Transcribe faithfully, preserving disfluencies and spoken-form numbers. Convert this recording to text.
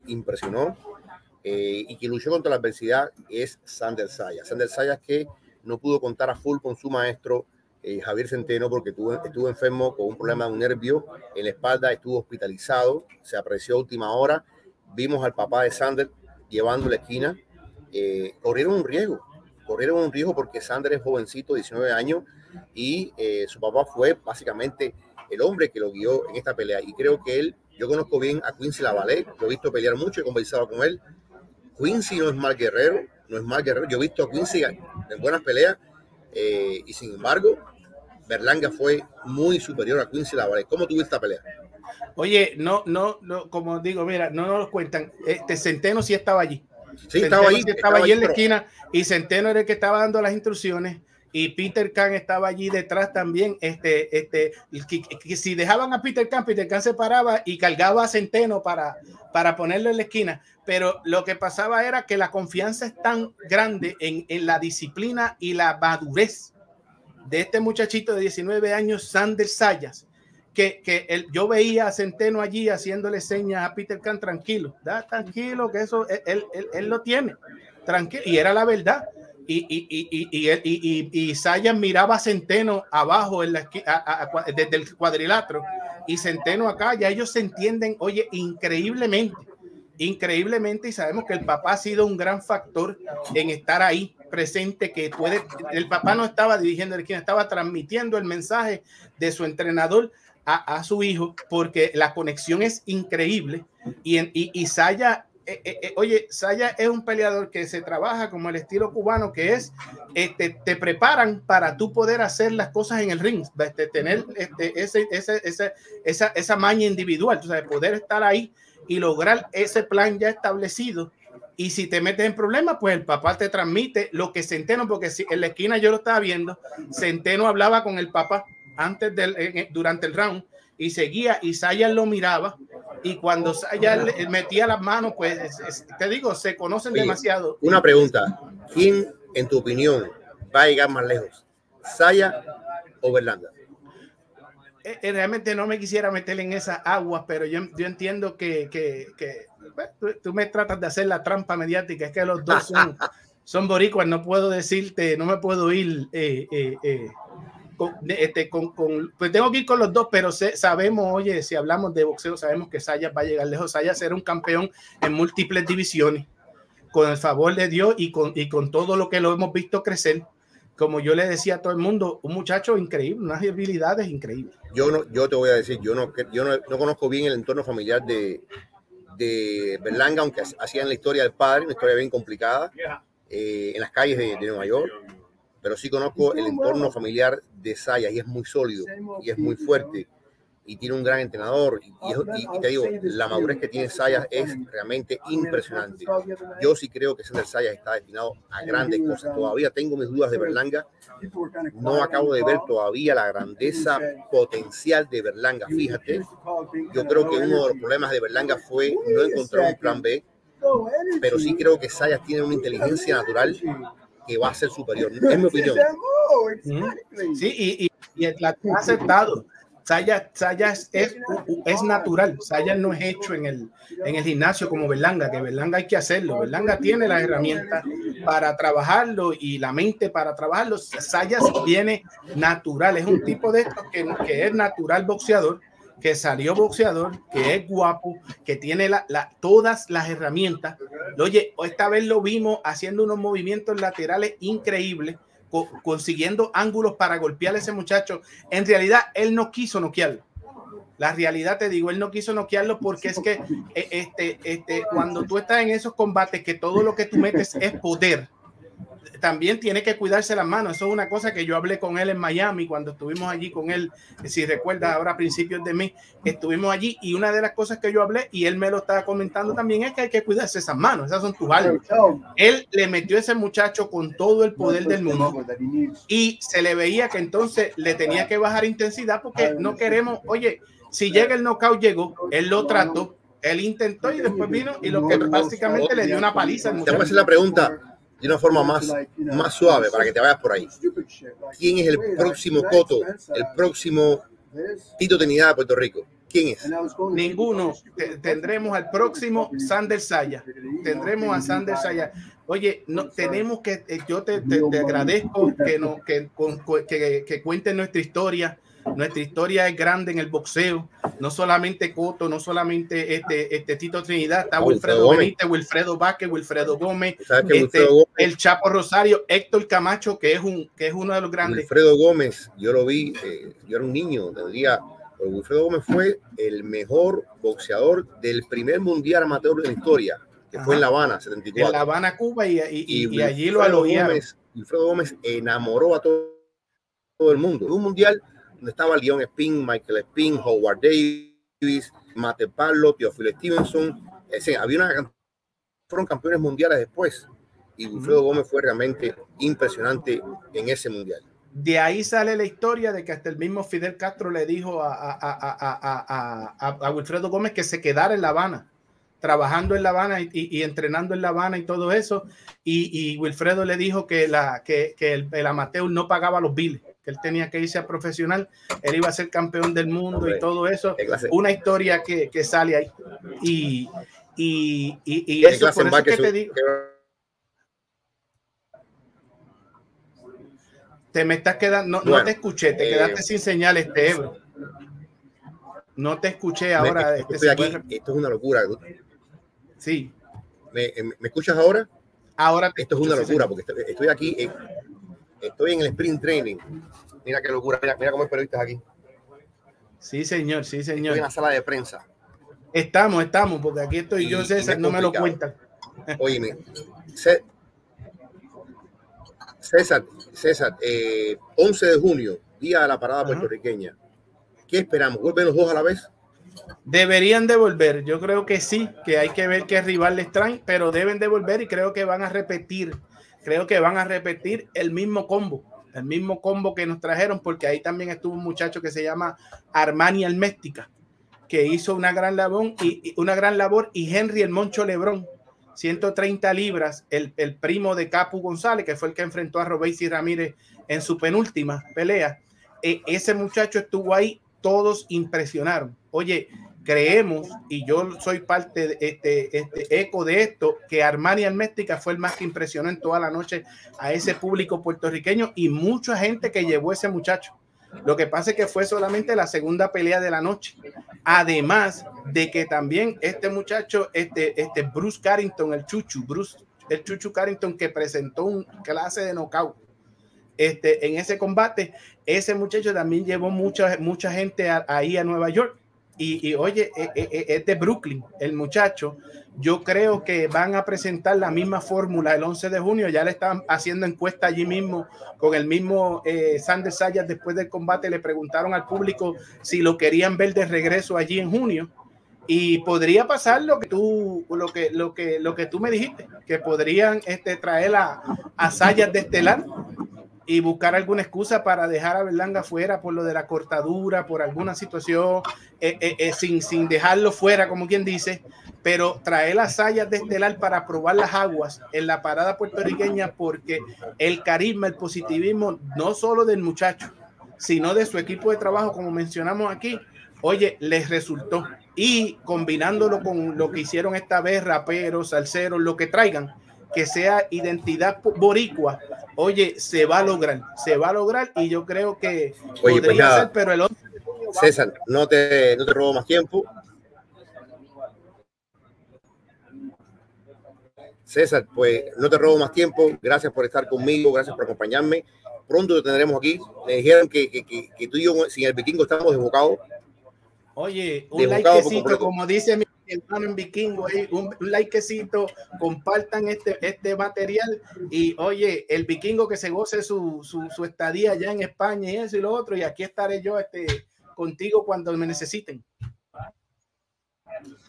impresionó eh, y que luchó contra la adversidad es Sander Sayas. Sander Sayas que no pudo contar a full con su maestro eh, Javier Centeno porque tuvo, estuvo enfermo con un problema de un nervio en la espalda, estuvo hospitalizado, se apareció a última hora. Vimos al papá de Sander llevando la esquina. Eh, corrieron un riesgo, corrieron un riesgo porque Sander es jovencito, diecinueve años, y eh, su papá fue básicamente el hombre que lo guió en esta pelea. Y creo que él, yo conozco bien a Quincy Lavallee, lo he visto pelear mucho, he conversado con él. Quincy no es mal guerrero, no es mal guerrero. Yo he visto a Quincy en buenas peleas eh, y sin embargo, Berlanga fue muy superior a Quincy Lavallee. ¿Cómo tuviste esta pelea? Oye, no, no, no, como digo, mira, no nos lo cuentan. Este Centeno sí estaba allí. Sí, Centeno estaba, ahí, sí estaba, estaba allí en la pero... esquina y Centeno era el que estaba dando las instrucciones y Peter Kahn estaba allí detrás también. Este, este, que, que si dejaban a Peter Kahn, Peter Kahn se paraba y cargaba a Centeno para, para ponerlo en la esquina. Pero lo que pasaba era que la confianza es tan grande en, en la disciplina y la madurez de este muchachito de diecinueve años, Sander Sayas, que, que él, yo veía a Centeno allí haciéndole señas a Peter Kahn, tranquilo, da, tranquilo, que eso él, él, él, él lo tiene, tranquilo, y era la verdad. Y, y, y, y, y, y, y, y Sayas miraba a Centeno abajo en la, a, a, a, desde el cuadrilátero y Centeno acá, ya ellos se entienden, oye, increíblemente, increíblemente, y sabemos que el papá ha sido un gran factor en estar ahí presente, que puede, el papá no estaba dirigiendo el quien estaba transmitiendo el mensaje de su entrenador a, a su hijo, porque la conexión es increíble. Y, en, y, y Sayas, eh, eh, oye, Sayas es un peleador que se trabaja como el estilo cubano, que es, este, te preparan para tú poder hacer las cosas en el ring, este, tener este, ese, ese, ese, esa, esa maña individual, o sea, poder estar ahí y lograr ese plan ya establecido. Y si te metes en problemas, pues el papá te transmite lo que Centeno, porque si en la esquina yo lo estaba viendo, Centeno hablaba con el papá antes del, eh, durante el round y seguía y Sayas lo miraba y cuando Sayas le metía las manos, pues es, es, te digo, se conocen Oye, demasiado. Una pregunta, ¿quién en tu opinión va a llegar más lejos? ¿Sayas o Berlanga? Eh, realmente no me quisiera meter en esas aguas, pero yo, yo entiendo que, que, que bueno, tú, tú me tratas de hacer la trampa mediática, es que los dos son, son boricuas, no puedo decirte, no me puedo ir eh, eh, eh, con, este, con, con, pues tengo que ir con los dos, pero sé, sabemos, oye, si hablamos de boxeo, sabemos que Sayas va a llegar lejos. Sayas será un campeón en múltiples divisiones, con el favor de Dios y con, y con todo lo que lo hemos visto crecer. Como yo le decía a todo el mundo, un muchacho increíble, unas habilidades increíbles. Yo no, yo te voy a decir, yo no, yo no, no conozco bien el entorno familiar de, de Berlanga, aunque hacían la historia del padre, una historia bien complicada, eh, en las calles de, de Nueva York, pero sí conozco el entorno familiar de Sayas y es muy sólido y es muy fuerte y tiene un gran entrenador y, y, y te digo, la madurez que tiene Sayas es realmente impresionante. Yo sí creo que Sander Sayas está destinado a grandes cosas. Todavía tengo mis dudas de Berlanga. No acabo de ver todavía la grandeza potencial de Berlanga. Fíjate, yo creo que uno de los problemas de Berlanga fue no encontrar un plan B, pero sí creo que Sayas tiene una inteligencia natural que va a ser superior. Es mi opinión. Sí, y, y, y la ha aceptado. Sayas, Sayas es, es natural. Sayas no es hecho en el, en el gimnasio como Berlanga, que Berlanga hay que hacerlo. Berlanga tiene las herramientas para trabajarlo y la mente para trabajarlo. Sayas viene natural. Es un tipo de esto que, que es natural boxeador, que salió boxeador, que es guapo, que tiene la, la, todas las herramientas. Oye, esta vez lo vimos haciendo unos movimientos laterales increíbles, co consiguiendo ángulos para golpear a ese muchacho. En realidad, él no quiso noquearlo. La realidad, te digo, él no quiso noquearlo porque es que este, este, cuando tú estás en esos combates que todo lo que tú metes es poder, también tiene que cuidarse las manos. Eso es una cosa que yo hablé con él en Miami cuando estuvimos allí con él, si recuerdas ahora a principios de mes, estuvimos allí y una de las cosas que yo hablé y él me lo estaba comentando también es que hay que cuidarse esas manos, esas son tus armas. Él le metió a ese muchacho con todo el poder del mundo y se le veía que entonces le tenía que bajar intensidad porque no queremos, oye, si llega el knockout, llegó, él lo trató, él intentó y después vino y lo que básicamente le dio una paliza al muchacho. Te voy a hacer la pregunta de una forma más, más suave para que te vayas por ahí. ¿Quién es el próximo Cotto, el próximo Tito Trinidad de Puerto Rico? ¿Quién es? Ninguno. Tendremos al próximo Sander Saya. Tendremos a Sander Saya. Oye, no tenemos que, yo te, te, te agradezco que, no, que, que, que cuenten nuestra historia. Nuestra historia es grande en el boxeo, no solamente Cotto, no solamente este, este Tito Trinidad, está ah, Wilfredo Benítez, Wilfredo Vázquez, Wilfredo Gómez, este, Wilfredo Gómez, el Chapo Rosario, Héctor Camacho, que es un que es uno de los grandes. Wilfredo Gómez, yo lo vi, eh, yo era un niño, tendría, pero Wilfredo Gómez fue el mejor boxeador del primer mundial amateur de la historia, que Ajá. fue en La Habana, setenta y cuatro. En La Habana, Cuba, y, y, y, y allí lo alogiaron. Wilfredo Gómez enamoró a todo, todo el mundo. En un mundial donde estaba Leon Spin, Michael Spin, Howard Davis, Mate Parlo, Teófilo Stevenson. Ese, había una, fueron campeones mundiales después. Y Wilfredo Gómez fue realmente impresionante en ese mundial. De ahí sale la historia de que hasta el mismo Fidel Castro le dijo a, a, a, a, a, a Wilfredo Gómez que se quedara en La Habana, trabajando en La Habana y, y, y entrenando en La Habana y todo eso. Y, y Wilfredo le dijo que, la, que, que el, el amateur no pagaba los biles, que él tenía que irse a profesional, él iba a ser campeón del mundo Hombre, y todo eso. Una historia que, que sale ahí. Y, y, y, y eso, por eso es que su, te digo. Que... Te me estás quedando, no, bueno, no te escuché, te eh, quedaste sin señal, este Ebro. No te escuché ahora. Me, este, estoy aquí, puede... Esto es una locura. Sí. ¿Me, me escuchas ahora? Ahora te Esto escucho, es una locura, sí, porque estoy, estoy aquí, eh, estoy en el sprint training. Mira qué locura, mira, mira cómo hay periodistas aquí. Sí, señor, sí, señor. Estoy en la sala de prensa. Estamos, estamos, porque aquí estoy y, yo, César, no me lo cuentan. Óyeme, César, César, eh, once de junio, día de la parada Ajá. puertorriqueña. ¿Qué esperamos? ¿Vuelven los dos a la vez? Deberían de volver. Yo creo que sí, que hay que ver qué rival les traen, pero deben de volver y creo que van a repetir. Creo que van a repetir el mismo combo, el mismo combo que nos trajeron, porque ahí también estuvo un muchacho que se llama Armani Alméstica, que hizo una gran labor y, y una gran labor y Henry el Moncho Lebrón, ciento treinta libras, el, el primo de Capu González, que fue el que enfrentó a Robeysi Ramírez en su penúltima pelea. E, ese muchacho estuvo ahí, todos impresionaron. Oye, creemos, y yo soy parte de este, este eco de esto, que Armani Alméstica fue el más que impresionó en toda la noche a ese público puertorriqueño y mucha gente que llevó ese muchacho. Lo que pasa es que fue solamente la segunda pelea de la noche. Además de que también este muchacho, este, este Bruce Carrington, el Chuchu, Bruce, el Chuchu Carrington, que presentó un clase de knockout este, en ese combate, ese muchacho también llevó mucha, mucha gente a, ahí a Nueva York. Y, y oye, es, es de Brooklyn, el muchacho. Yo creo que van a presentar la misma fórmula el once de junio. Ya le están haciendo encuesta allí mismo con el mismo eh, Sander Sayas. Después del combate le preguntaron al público si lo querían ver de regreso allí en junio. Y podría pasar lo que tú, lo que, lo que, lo que tú me dijiste, que podrían este, traer a, a Sayas de estelar y buscar alguna excusa para dejar a Berlanga fuera por lo de la cortadura, por alguna situación, eh, eh, eh, sin, sin dejarlo fuera, como quien dice, pero traer las Sayas de estelar para probar las aguas en la parada puertorriqueña, porque el carisma, el positivismo, no solo del muchacho, sino de su equipo de trabajo, como mencionamos aquí, oye, les resultó. Y combinándolo con lo que hicieron esta vez, raperos, salseros, lo que traigan, que sea identidad boricua, oye, se va a lograr, se va a lograr y yo creo que oye, podría pues ser, pero el otro... César, no te, no te robo más tiempo. César, pues no te robo más tiempo. Gracias por estar conmigo, gracias por acompañarme. Pronto te tendremos aquí. Me dijeron que, que, que, que tú y yo sin el Vikingo estamos desbocados. Oye, un likecito, como dice mi hermano en Vikingo, un, un likecito, compartan este, este material y oye, el Vikingo que se goce su, su, su estadía allá en España y eso y lo otro, y aquí estaré yo este, contigo cuando me necesiten.